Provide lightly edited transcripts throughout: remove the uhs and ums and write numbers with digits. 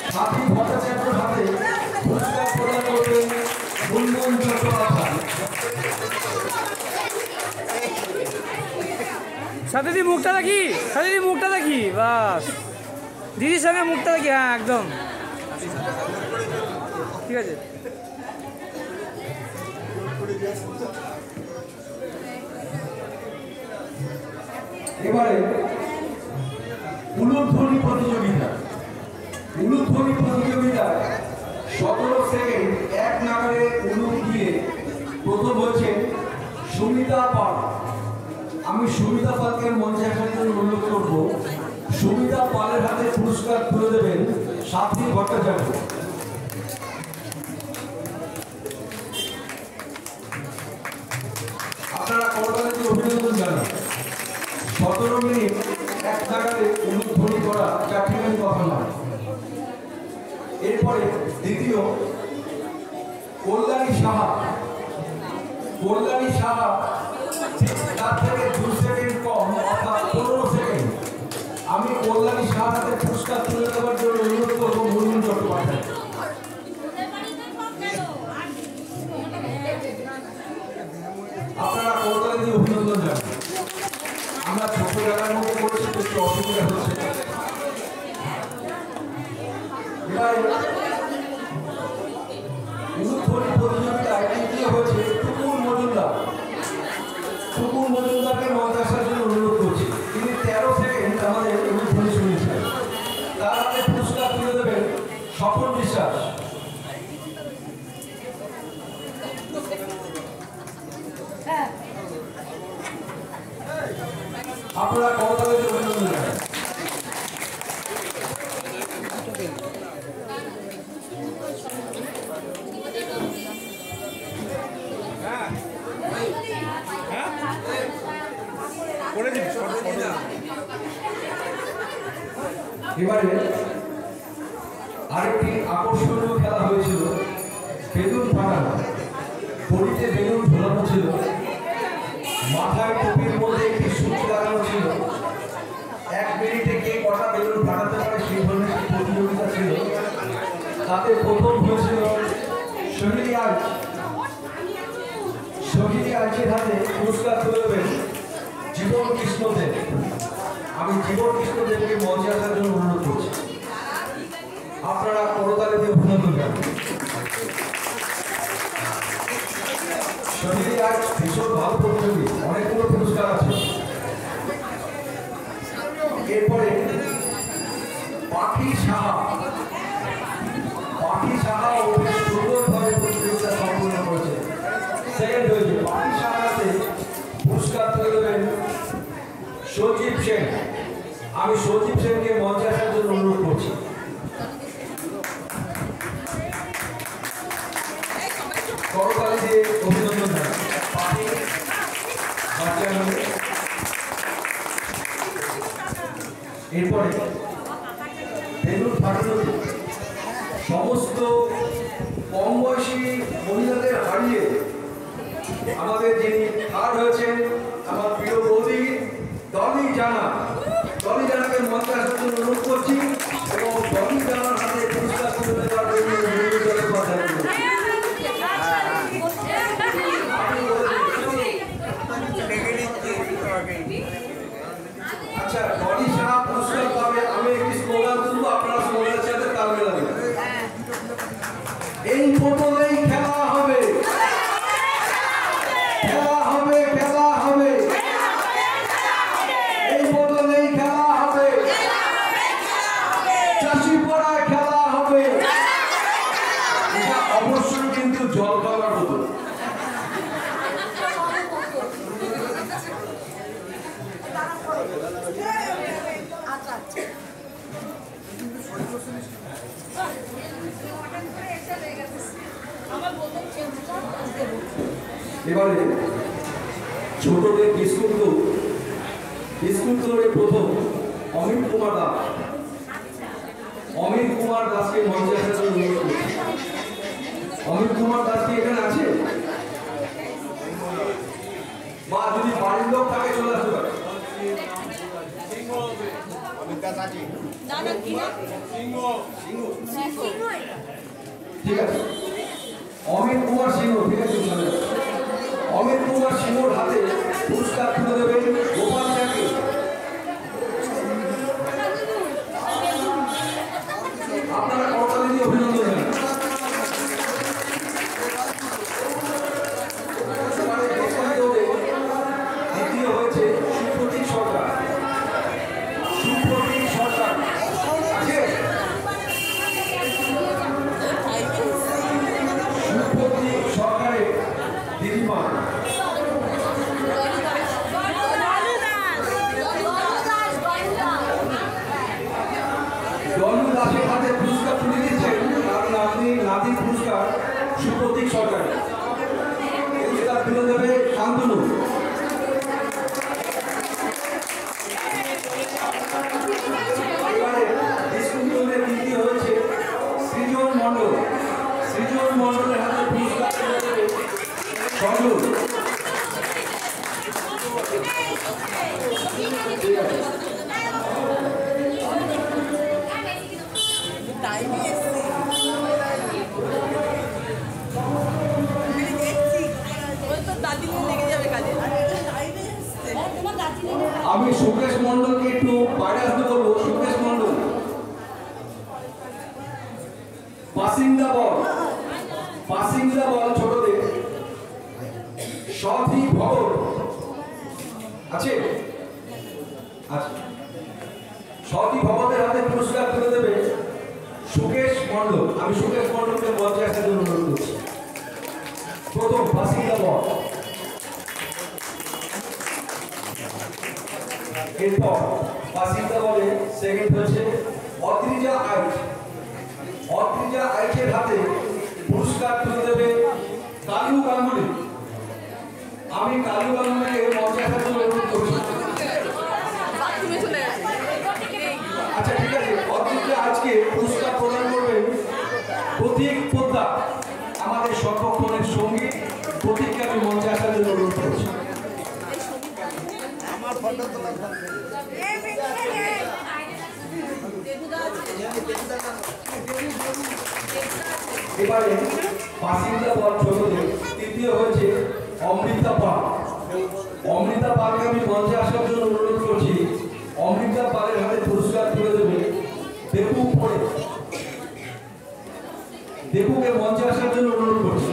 সাথী ভট্টাচার্যের হাতে পুরস্কার প্রদান করবেন গুনগুন চট্টোপাধ্যায়। সাথীদি মুখটা দেখি, সাথীদি মুখটা দেখি, বাস দিদির সঙ্গে মুখটা দেখি, হ্যাঁ একদম ঠিক আছে। এবারে উলুধ্বনি প্রতিযোগিতা। উলুধ্বনি প্রতিযোগিতায় 17 সেকেন্ড এক নাগারে উলুদ দিয়ে প্রথম হয়েছেন সুমিতা পাল। আমি সুমিতা পালকে মঞ্চে আসার জন্য অনুরোধ করব। সুমিতা পালের হাতে পুরস্কার তুলে দেবেন সাথী ভট্টাচার্য। আপনারা করতালিতে অভিনন্দন জানান। 17 মিনিট এক নাগারে উলুধ্বনি করা চারটিখানি কথা নয়। এরপরে দ্বিতীয় কল্যাণী সাহা। কল্যাণী সাহা তার থেকে 2 সেকেন্ড কম, অর্থাৎ 15 সেকেন্ড। আমি কল্যাণী সাহার হাতে পুরস্কার তুলে দেওয়ার জন্য অনুরোধ করবো গুনগুন চট্টোপাধ্যায়। আপনারা কলকাতা দিয়ে অভিনন্দন জানান। আমরা ছোট জায়গার মধ্যে করেছি, একটু অসুবিধা হচ্ছে। উলুধ্বনি প্রতিযোগিতায় তৃতীয় হয়েছে টুকুর মজুমদার। টুকুর মজুমদারকে মঞ্চে আসার জন্য অনুরোধ করছি। তিনি 13 সেকেন্ড আমাদের উলুধ্বনি শুনিয়েছিলেন। তার হাতে পুরস্কার তুলে দেবেন স্বপন বিশ্বাস। আপনারা কলকাতাতে অভিনন্দন জানান। এবারে আরেকটি আকর্ষণীয় খেলা হয়েছিল বেলুন ফাটানো। দড়িতে বেলুন ঝোলানো ছিল, মাথায় টুপির মধ্যে একটি সুচ লাগানো ছিল। 1 মিনিটে কে কটা বেলুন ফাটাতে পারে সেই ধরনের প্রতিযোগিতা ছিল। তাতে প্রথম হয়েছিল সোহিনী আর্চ। সোহিনী আর্চের হাতে পুরস্কার তুলে দেবেন জীবন কৃষ্ণদেব। আমি জীবন কৃষ্ণদেবকে মঞ্চে আসার জন্য অনুরোধ করছি। আপনারা করতালি দিয়ে অভিনন্দন জানান। সোহিনী আর্চ ভীষণ ভালো প্রতিযোগী, অনেকগুলো পুরস্কার আছে। এরপরে পাখি সাহা। পাখি সাহা ও বেশ সুন্দরভাবে প্রতিযোগিতা সম্পন্ন করেছে, সেকেন্ড হয়েছে। পাখি সাহাতে পুরস্কার তুলে দেবেন সজীব সেন। আমি সজীব সেনকে মঞ্চে আসার জন্য অনুরোধ করছি। করতালি দিয়ে অভিনন্দন জানাই। পাখি এরপরে বেলুন ফাটানোতে সমস্ত কম বয়সী মহিলাদের হারিয়ে আমাদের যিনি থার্ড হয়েছেন আমার প্রিয় বৌদি ডলি জানা। ডলি জানাকে মঞ্চে আসার জন্য অনুরোধ করছি এবং ডলি জানার হাতে পুরস্কার তুলে দেওয়ার জন্য আচ্ছা, ডলি সাহা পুরস্কার পাবে। আমি একটি স্লোগান তুলবো, আপনারা স্লোগানের সাথে তাল মেলাবেন। এই বোতলেই খেলা হবে, খেলা হবে, খেলা হবে, এই বোতলেই খেলা হবে, চাষি পড়ায় খেলা হবে। এটা অবশ্যই কিন্তু জল খাওয়ার বোতল। এবারে ছোটদের বিস্কুট দৌড়ে প্রথম অমিত কুমার দাস। অমিত কুমার দাসকে মঞ্চে আসার জন্য অনুরোধ করছি। অমিত কুমার দাস কি এখানে আছে? বা যদি বাড়ির লোক থাকে চলে আসতে পারে। ঠিক আছে, অমিত কুমার সিংহ। ঠিক আছে, অমিত কুমার সিংহর হাতে পুরস্কার তুলে দেবেন গোপাল চাকি। আপনারা করতালি দিয়ে অভিনন্দন জানান। দ্বিতীয় হয়েছে সুপ্রতীক সরকার। সুপ্রতীক সরকার আছে? সুপ্রতীক সরকারের দিদিমা ডলু দাসের হাতে পুরস্কার তুলে দিচ্ছেন তার নাতি পুরস্কার সুপ্রতীক সরকার। পুরস্কার তুলে দেবে শান্তনু। এবারে ডিসকুশনের তৃতীয় হয়েছে সৃজন মণ্ডল। সৃজন মণ্ডলের হাতে পুরস্কার তুলে দেবে সজল। ঠিক আছে, আমি সুকেশ মন্ডলকে একটু বাইরে আসতে বলবো। Sukesh Mondal, passing the ball ছোটদের সথি ভবন আছে। আচ্ছা, সথি ভবনের হাতে পুরস্কার তুলে দেবে সুকেশ মন্ডল। আমি সুকেশ মন্ডলকে মঞ্চে আসার জন্য অনুরোধ করছি। প্রথম পাসিং দা বল। এরপর বাসিন্দা বলে সেকেন্ড হচ্ছে অত্রিজা আইচ। অত্রিজা আইচের হাতে পুরস্কার তুলে দেবে কালু গাঙ্গুলি। আমি কালু গাঙ্গুলিকে মঞ্চে আসার জন্য অনুরোধ করছি। আচ্ছা ঠিক আছে, অত্রিজা আজকে পুরস্কার প্রদান করবেন প্রতীক পোদ্দার। আমাদের সর্বক্ষণের সঙ্গী প্রতীককে আমি মঞ্চে আসার জন্য অনুরোধ করছি। এবারে বাসিন্দা বল ছোটদের তৃতীয় হয়েছে অমৃতা পাল। অমৃতা পালকে আমি মঞ্চে আসার জন্য অনুরোধ করছি। অমৃতা পালের হাতে পুরস্কার তুলে দেবে দেবু পড়ে। দেবুকে মঞ্চে আসার জন্য অনুরোধ করছি।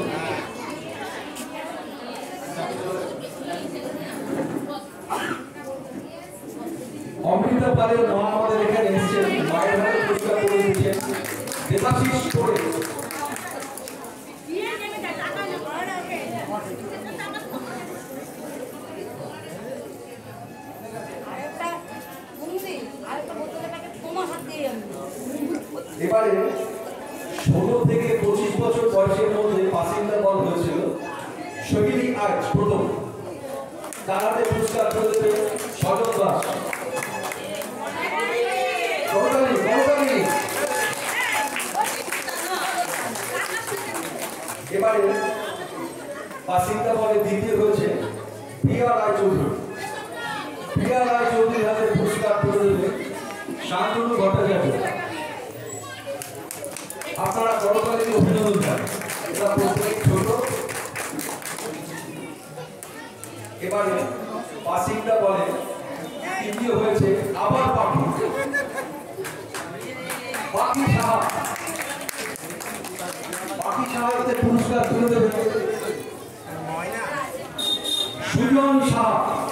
অমৃতা পালের মা আমাদের এখানে এসেছেন, মায়ের হাতে পুরস্কার তুলে দিচ্ছেন দেবাশিস করে। এবারে 16 থেকে 25 বছর বয়সের মধ্যে বাসিন্দা বল হয়েছিল শহীদি আজ প্রথম। তার হাতে পুরস্কার তুলে দেবে সজল দাস। এবারে বাসিন্দা বলে দ্বিতীয় হয়েছে প্রিয়া রায় চৌধুরী। প্রিয়া রায় চৌধুরীর হাতে পুরস্কার তুলে দেবে শান্তনু ভট্টাচার্য। আপনারা করতালি দিয়ে অভিনন্দন জানান। এরা প্রত্যেক ছোট। এবারে বাসিন্দা বলে তৃতীয় হয়েছে আবার পাখি। পাখি সাহা। পাখি সাহাতে পুরস্কার তুলে দেবে সুজন সাহা।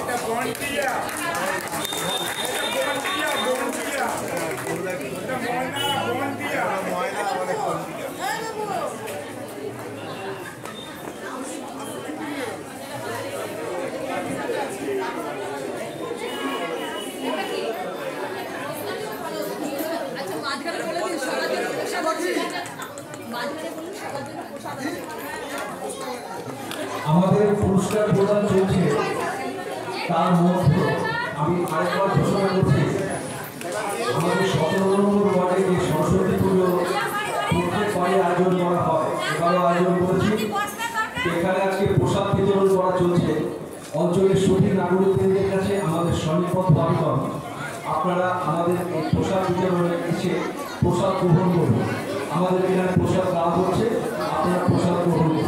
আমাদের পুরস্কার প্রদান চলছে, তার মধ্যে আমি আরেকবার ঘোষণা করছি আমাদের 17 নম্বর ওয়ার্ডে যে সরস্বতী পুজো প্রত্যেক বাড়ি আয়োজন করা হয়, এবারও আয়োজন করেছি। এখানে আজকে প্রসাদ বিতরণ করা চলছে। অঞ্চলের সঠিক নাগরিকদের কাছে আমাদের সনিপথ আবেদন, আপনারা আমাদের এই প্রসাদ বিতরণে প্রসাদ গ্রহণ করুন। আমাদের এখানে প্রসাদ দেওয়া হচ্ছে, আপনারা প্রসাদ গ্রহণ করুন।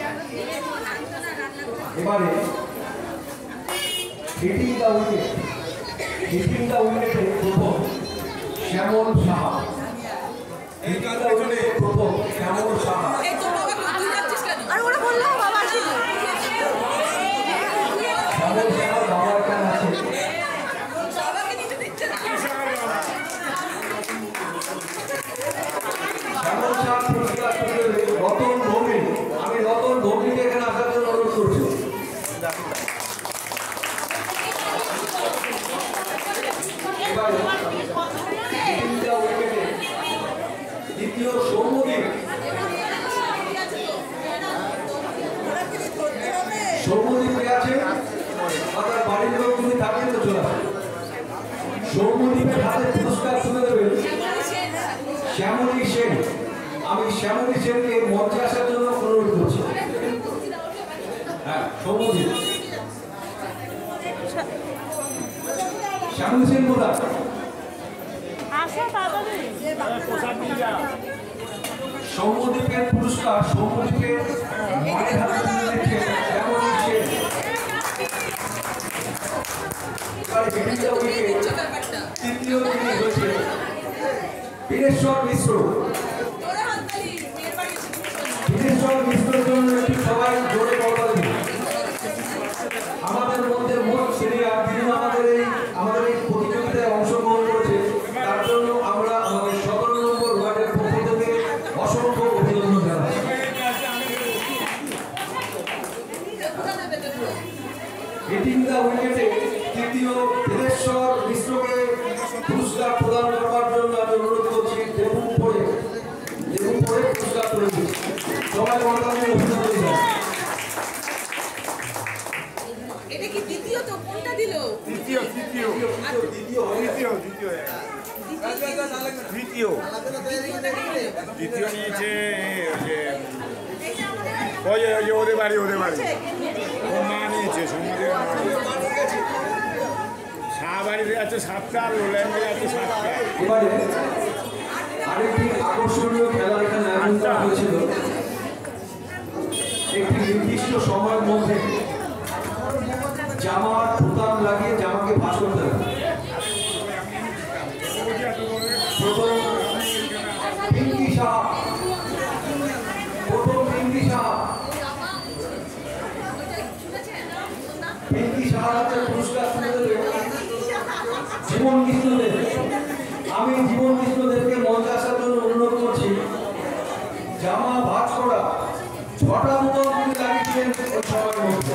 এবারে হিটিং দ্য উইকেটে প্রথম শ্যামল সাহা। প্রথম শ্যামল সাহা। শ্যামল সাহার বাবা এখানে আছে। শ্যামল সাহা পুরস্কার রতন ভৌমিক। আমি রতন ভৌমিককে এখানে আসার জন্য অনুরোধ করছি। দ্বিতীয় সৌম্যদীপ। সৌম্যদীপে আছে, আপনার বাড়ির লোক যদি থাকেন তো চলে আসেন। সৌম্যদীপের হাতে পুরস্কার তুলে দেবেন শ্যামলী সেন। আমি শ্যামলী সেনকে মঞ্চে আসার জন্য অনুরোধ করছি। হ্যাঁ, সৌম্যদীপ। শ্যামলী সেন কোথায়? সৌম্যদীপের পুরস্কার সৌম্যদীপের মায়ের হাতে তুলে দিচ্ছেন শ্যামলী সেন। তৃতীয় যিনি হয়েছে বীরেশ্বর মিশ্র। বীরেশ্বর মিশ্রের জন্য একটি সবাই জোরে বলতে দিন। আমাদের মধ্যে মোট সিনিয়র যিনি আমাদের এই প্রতিযোগিতায় অংশগ্রহণ করেছে, তার জন্য আমরা আমাদের 17 নম্বর ওয়ার্ডের পক্ষ থেকে অসংখ্য অভিনন্দন জানাই। হিটিং দ্য উইকেটে তৃতীয় বীরেশ্বর মিশ্রকে পুরস্কার প্রদান করবার জন্য আমি অনুরোধ করছি। দেবুন পরে পুরস্কার করে দিচ্ছি। সবাই বলতে অভিনন্দন জানাই। এটা কি দ্বিতীয়? তো কোনটা দিল? দ্বিতীয় নিয়েছে ওদের বাড়ি ওর মা নিয়েছে। শাহবাড়িতে আছে 7টা, লোল্যান্ডে আছে 7টা। এবারে আরেকটি আকর্ষণীয় খেলা এখানে আয়োজন করা হয়েছিল। একটি নির্দিষ্ট সময়ের মধ্যে জামার বোতাম লাগিয়ে জামাকে ভাঁজ করতে হবে। প্রথম পিঙ্কি সাহা। পিঙ্কি সাহার হাতে পুরস্কার তুলে দেবে জীবন কৃষ্ণদেব। আমি জীবন কৃষ্ণদেবকে মঞ্চে আসার জন্য অনুরোধ করছি। জামা ভাঁজ করা 6টা বোতাম তিনি লাগিয়েছিলেন ওই সময়ের মধ্যে।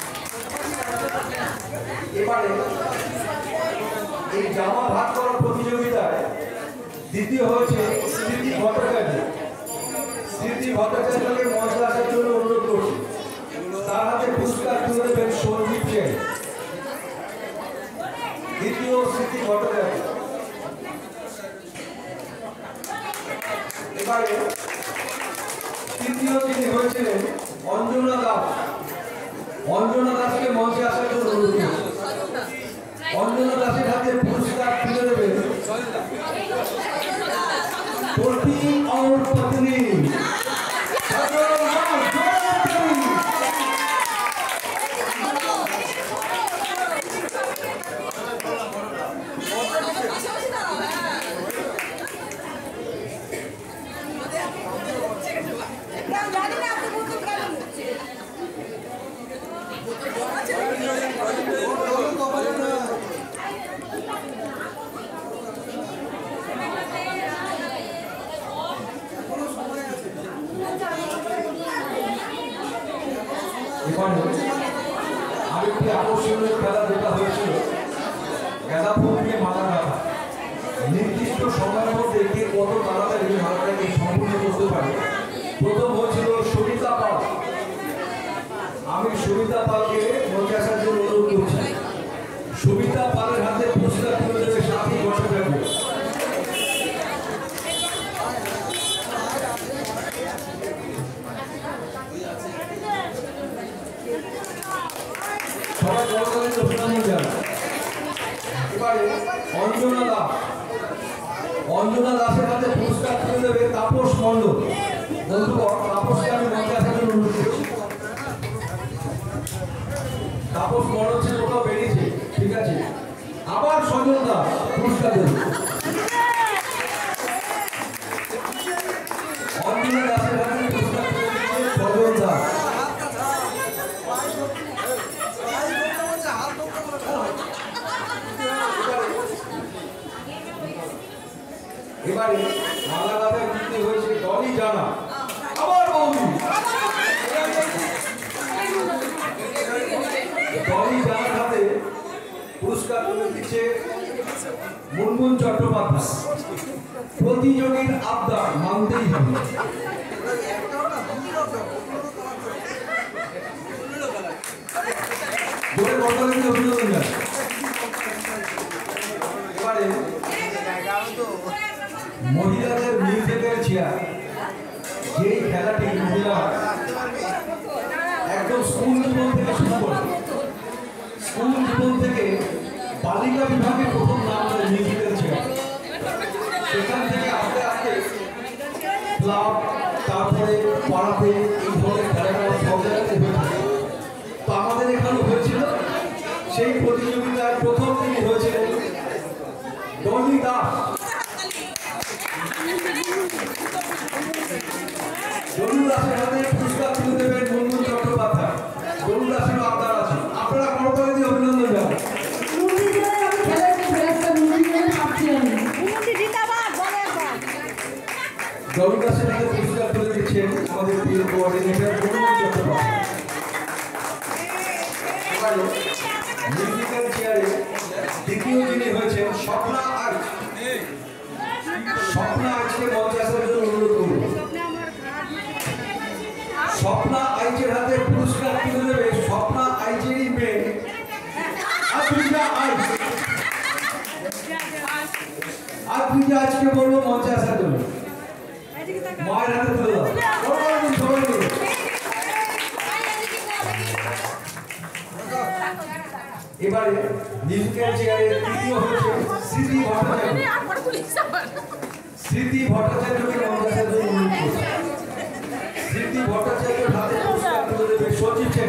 এবারে এই জামা ভাগ করার প্রতিযোগিতায় দ্বিতীয় হয়েছে স্মৃতি ভট্টাচার্য। স্মৃতি ভট্টাচার্যকে মঞ্চে আসার জন্য অনুরোধ করছি। তার হাতে পুরস্কার তুলে দেবেন সঞ্জীব সেন। দ্বিতীয় স্মৃতি ভট্টাচার্য। এবারে তৃতীয় যিনি হয়েছিলেন অঞ্জনা দাস। অঞ্জনা দাসকে মঞ্চে আসার জন্য অনুরোধ করছি। অঞ্জনা দাসের হাতে পুরস্কার তুলে দেবেন পতি और पत्नी। আরেকটি আকর্ষণীয় খেলা যেটা হয়েছিল গাঁদা ফুল দিয়ে মালা গাঁথা। নির্দিষ্ট সময়ের মধ্যে কে কত তাড়াতাড়ি মালাটাকে সম্পূর্ণ করতে পারে। প্রথম হয়েছিল সবিতা পাল। আমি সবিতা পালকে মঞ্চে আসার জন্য অনুরোধ করছি। সবিতা পালের হাতে পুরস্কার তুলে দেবে সাথী ভট্টাচার্য। এবারে অঞ্জনা দাস। অঞ্জনা দাসের হাতে তাপস মণ্ডল। বন্ধুগণ, তাপসকে আমি মঞ্চে আসার জন্য অনুরোধ করছি। তাপস মণ্ডল ছিল কোথাও বেরিয়েছে, ঠিক আছে। আবার সজল দাস পুরস্কার দেব। অঞ্জনা দাসের হাতে পুরস্কার তুলে দিচ্ছে সজল দাস। এবারে বাংলাদেশে জিততে হয়েছে ডলি জানা। আবার বৌদি ডলি জানার হাতে পুরস্কার তুলে দিচ্ছে মুনমুন চট্টোপাধ্যায়। প্রতিযোগীর আবদার মানতেই হবে। জোরে বর্তমানে অভিনন্দন জানাই। এবারে মহিলাদের মিউজিক্যাল চেয়ার, যেই খেলাটি মহিলা একদম স্কুল জীবন থেকে শুরু করে, স্কুল জীবন থেকে বালিকা বিভাগে প্রথম নাম দেয় মিউজিক্যাল চেয়ার। সেখান থেকে আস্তে আস্তে ক্লাব, তারপরে পাড়াতে এই ধরনের খেলাধুলা সব জায়গাতে হয়ে থাকে। তো আমাদের এখানে হয়েছিল, সেই প্রতিযোগিতার প্রথম দিনে হয়েছিলেন ডলি দাস। ডলি দাসের হাতে পুরস্কার তুলে দেবেন মুনমুন চট্টোপাধ্যায়। ডলি দাসের আবদার আছে, আপনারা করতালি দিয়ে অভিনন্দন জানান। ডলি দাসের হাতে পুরস্কার তুলে দিচ্ছেন আমাদের প্রিয় কোঅর্ডিনেটর মুনমুন চট্টোপাধ্যায়। এবারে মিউজিক্যাল চেয়ারে দ্বিতীয় যিনি হয়েছেন স্বপ্না আইচ। স্বপ্না আইচকে মঞ্চে আসার জন্য অনুরোধ করব। স্বপ্না আইচের হাতে পুরস্কার তুলে দেবে স্বপ্না আইচেরই মেয়ে আদ্রিজা আইচ। আদ্রিজা আইচকে বলবো মঞ্চে আসার জন্য। মায়ের হাতে তুলে দাও সবাই মিলে। এবারে মিউজিক্যাল চেয়ারে তৃতীয় হয়েছে স্মৃতি ভট্টাচার্য। স্মৃতি ভট্টাচার্যকে মঞ্চে আসার জন্য অনুরোধ করছি। স্মৃতি ভট্টাচার্যের হাতে পুরস্কার তুলে দেবে সচিব সেন।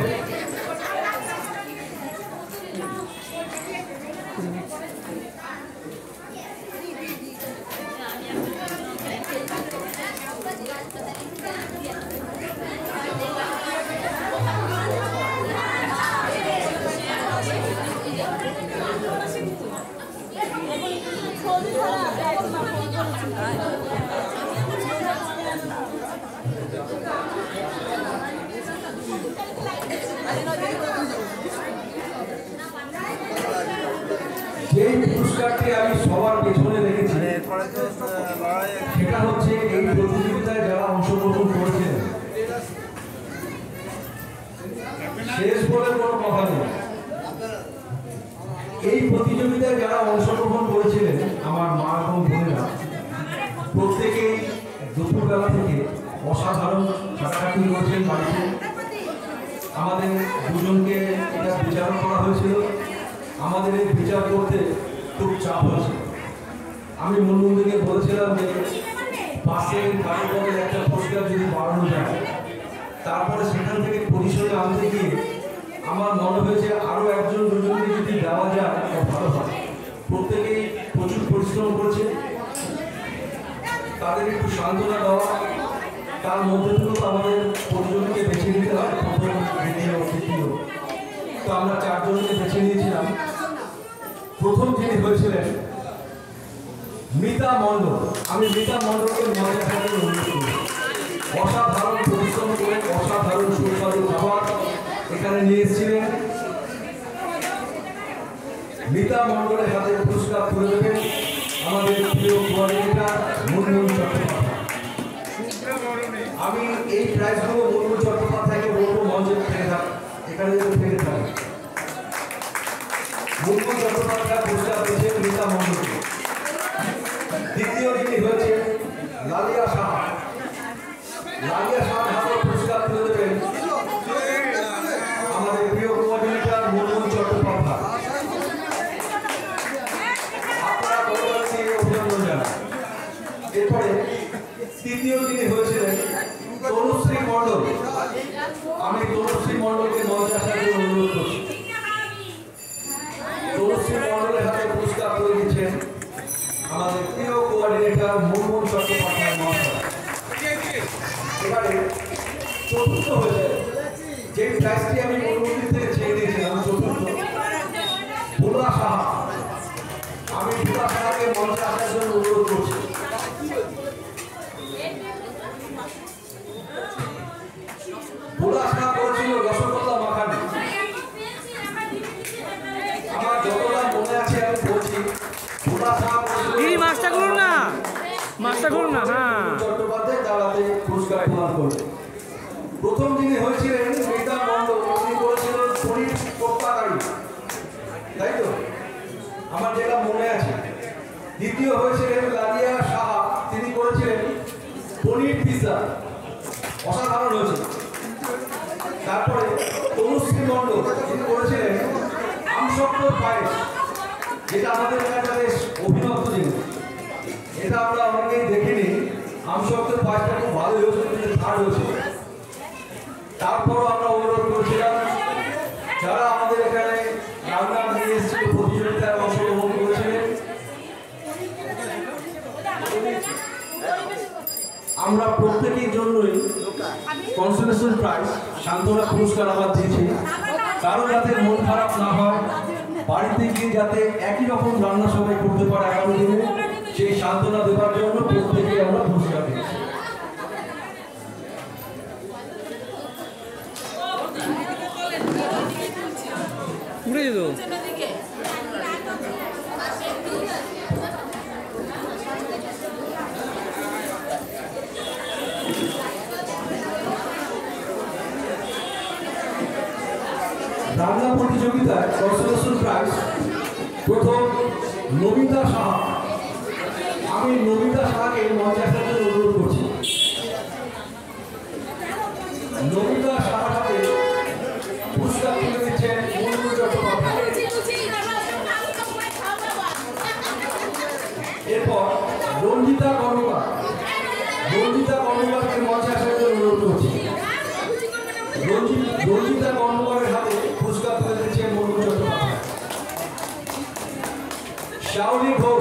যেই পুরস্কারটি আমি সবার পেছনে রেখেছি সেটা হচ্ছে এই প্রতিযোগিতায় যারা অংশগ্রহণ করেছেন, শেষ বলে কোনো কথা নেই। এই প্রতিযোগিতায় যারা অংশগ্রহণ করেছিলেন আমার মা এবং বোনেরা প্রত্যেকেই দুপুরবেলা থেকে অসাধারণ কাটাকাটি করেছেন বাড়িতে। আমাদের দুজনকে এটা বিচার করা হয়েছিল। আমাদের এই বিচার করতে খুব চাপ হয়েছে। আমি মুনমুনকে বলেছিলাম যে 5 সেকেন্ড কাটার পরে একটা পুরস্কার যদি বাড়ানো যায়, তারপরে সেখান থেকে পরিসরে আনতে গিয়ে আমার মনে হয়েছে আরও একজন দুজনকে যদি দেওয়া যায় তো ভালো হয়। প্রত্যেকেই প্রচুর পরিশ্রম করেছে, তাদের একটু সান্ত্বনা দেওয়া, তার মধ্যে থেকেও তো আমাদের প্রতিজনকে বেছে নিতে হয়, প্রথম, দ্বিতীয়, তৃতীয়। তো আমরা 4 জনকে বেছে নিয়েছিলাম। প্রথম যিনি হয়েছিলেন মিতা মণ্ডল। আমি মিতা মণ্ডলকে মঞ্চে থাকতে অনুরোধ করি। অসাধারণ পরিশ্রম করে অসাধারণ সুস্বাদু খাবার এখানে নিয়ে এসেছিলেন। মিতা মণ্ডলের হাতে পুরস্কার তুলে দেবেন আমাদের প্রিয় কোঅর্ডিনেটর মুনমুন চট্টোপাধ্যায়। আমি এই প্রাইজগুলো মুনমুন চট্টোপাধ্যায়কে বলবো মঞ্চে থেকে থাক, এখানে থেকে থাকে। মুনমুন চট্টোপাধ্যায় পুরস্কার পেয়েছেন মিতা মণ্ডলকে। দ্বিতীয় যিনি হয়েছে লালিয়া সাহা। লালিয়া সাহার হাতে পুরস্কার তুলে দেবেন আমাদের প্রিয় কোঅর্ডিনেটর মুনমুন চট্টোপাধ্যায়। আপনারা অভিনন্দন জানান। এরপরে তৃতীয় যিনি হয়েছিলেন তনুশ্রী মণ্ডল। আমি তনুশ্রী মণ্ডলকে মঞ্চে আসার জন্য অনুরোধ করছি। তনুশ্রী মণ্ডলের হাতে পুরস্কার তুলে দিচ্ছেন আমাদের প্রিয় কোঅর্ডিনেটর মুনমুন চট্টোপাধ্যায় মহাশয়। এবারে চতুর্থ হয়েছে যে প্রাইজটি আমি মুনমুন থেকে চেয়ে দিয়েছিলাম, চতুর্থ ভোলা সাহা। আমি ভোলা সাহাকে মঞ্চে আসার জন্য অনুরোধ করছি। ভোলা সাহা করেছিল রসগোল্লা মাখানি। আমার যতটা মনে আছে আমি বলছি, ভোলা সাহা করেছিল দিদি মাছটা করুন না, মাছটা করুন না। হ্যাঁ, চট্টোপাধ্যায় তারাতে পুরস্কার প্রদান করবে। প্রথম যিনি হয়েছিলেন রীতা মণ্ডল, তিনি করেছিলেন পনির কোপ্তাকারি, তাই তো আমার যেটা মনে আছে। দ্বিতীয় হয়েছিলেন লাদিয়া সাহা, তিনি করেছিলেন পনির পিৎজা, অসাধারণ হয়েছে। তারপরে তনুশ্রী মণ্ডল, তিনি করেছিলেন আমসত্ব পায়েস, যেটা আমাদের এলাকার বেশ অভিনব জিনিস। এটা আমরা অনেকেই দেখিনি। আমসত্ব পায়েসটা খুব ভালো হয়েছে, কিন্তু থার্ড হয়েছে। তারপরও আমরা অনুরোধ করছিলাম যারা আমাদের এখানে রান্না নিয়ে এসেছিল, প্রতিযোগিতায় অংশগ্রহণ করেছিলেন, আমরা প্রত্যেকের জন্যই কনসোলেশন প্রাইজ সান্ত্বনা পুরস্কার আমরা দিয়েছি। কারো যাতে মন খারাপ না হয়, বাড়িতে গিয়ে যাতে একই রকম রান্না সবাই করতে পারে আগামী দিনে, সেই সান্ত্বনা দেওয়ার জন্য প্রত্যেকে আমরা পুরস্কার দিয়েছি। উড়ে যেত। রান্না প্রতিযোগিতায় কনসোলেশন প্রাইজ প্রথম নমিতা সাহা। আমি নমিতা সাহাকে মঞ্চে আসার জন্য অনুরোধ করছি। নমিতা সাহার হাতে পুরস্কার তুলে দিচ্ছেন মুনমুন চট্টোপাধ্যায়। এরপর রঞ্জিতা কর্মকার, রঞ্জিতা কর্মকারকে মঞ্চে আসার জন্য অনুরোধ করছি। রঞ্জিতা কর্মকারের হাতে পুরস্কার তুলে দিচ্ছেন মুনমুন চট্টোপাধ্যায়। শাওলি ঘোষ,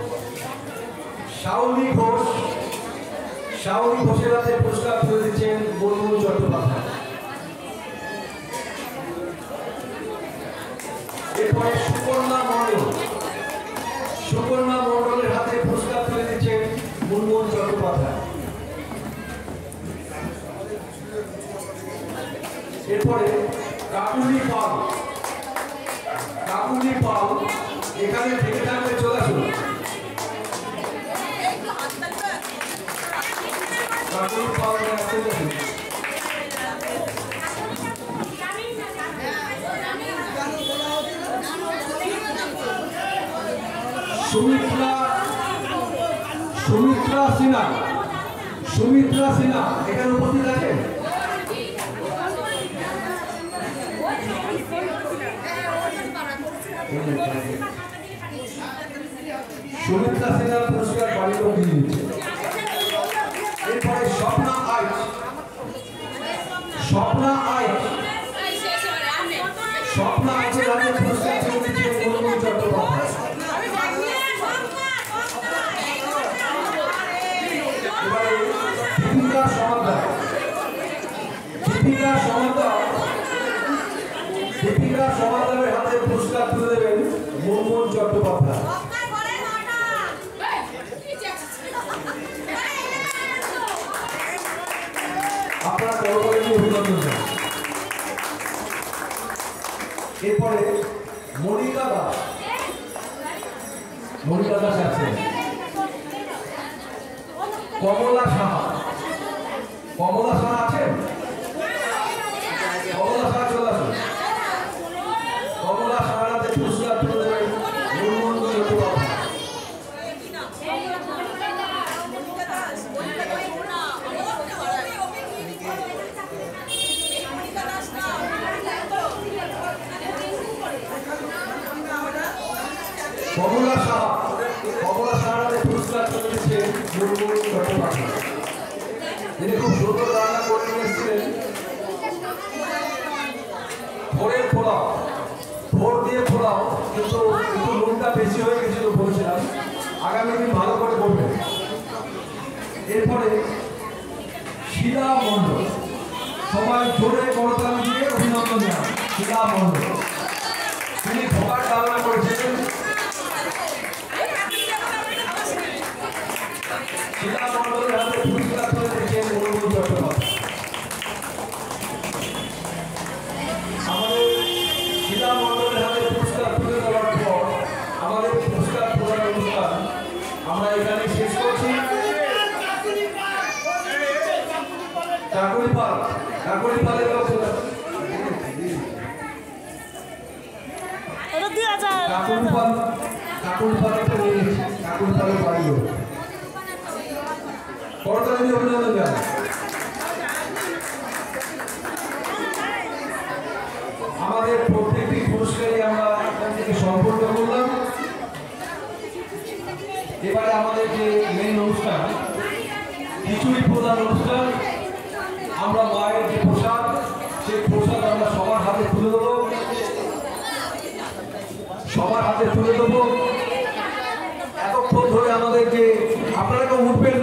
শাওলি ঘোষ, শাওলি ঘোষের হাতে পুরস্কার তুলে দিচ্ছেন মুনমুন চট্টোপাধ্যায়। এরপরে সুকন্যা মণ্ডল, সুকন্যা মণ্ডলের হাতে পুরস্কার তুলে দিচ্ছেন মুনমুন চট্টোপাধ্যায়। এরপরে কাকুলি পাল, কাকুলি পাল এখানে থেকে থাকবে, চলে আসুন। কাকুলি পাল আসতে আসুন। সুমিত্রা, সুমিত্রা সিনহা, সুমিত্রা সিনহা এখানে উপস্থিত আছেন। সুমিত্রা সিনহার পুরস্কার বাড়ির লোক দিয়ে দিচ্ছে। এরপরে স্বপ্না আইচ, স্বপ্না আইচ, স্বপ্না আইচের হাতে পুরস্কার তুলে দিচ্ছেন মুনমুন চট্টোপাধ্যায়। এবারে দীপিকা সমাদ্দার, দীপিকা সমাদ্দার, দীপিকা সমাদ্দারের হাতে পুরস্কার তুলে দেবেন মুনমুন চট্টোপাধ্যায়। আপনারা করকরে অভিনন্দন জানান। এরপরে মনিকা দাস, মনিকা দাস আছেন। কমলা সাহা, কমলা সাহা আছেন? কমলা সাহা চলে আসুন। কমলা সাহার হাতে পুরস্কার তুলে দেবেন মুনমুন চট্টোপাধ্যায়। কমলা সাহা, কমলা সাহার হাতে পুরস্কার তুলে দিচ্ছেন মুনমুন চট্টোপাধ্যায়। তিনি খুব সুন্দর রান্না করে নিয়ে এসেছিলেন ভোরের পোলাও, ভোর দিয়ে পোলাও, কিন্তু একটু নুনটা বেশি হয়ে গেছিল বলেছিলাম, আগামী দিন ভালো করে করবেন। এরপরে শিলা মণ্ডল, সবাই জোরে করতাল দিয়ে অভিনন্দন জানান। শিলা মণ্ডল তিনি ভোগার রান্না করেছিলেন। শিলা মণ্ডলের হাতে পুরস্কার তুলে দিয়েছেন অনুকূল চট্টোপাধ্যায়। আমাদের শিলা মণ্ডলের হাতে পুরস্কার তুলে দেওয়ার পর আমাদের পুরস্কার প্রদান অনুষ্ঠান আমরা এখানে শেষ করছি। কাকুরিপাল, কাকুরিপালের কাকুরিপালের বাড়ি করতালি দিয়ে অভিনন্দন জানাই। আমাদের প্রত্যেকটি পুরস্কারই আমরা এখান থেকে সম্পন্ন করলাম। এবারে আমাদের যে মেইন অনুষ্ঠান, খিচুড়ি প্রদান অনুষ্ঠান, আমরা মায়ের যে প্রসাদ, সেই প্রসাদ আমরা সবার হাতে তুলে দেবো, সবার হাতে তুলে দেবো। এতক্ষণ ধরে আমাদের যে আপনারা কেউ উঠবেন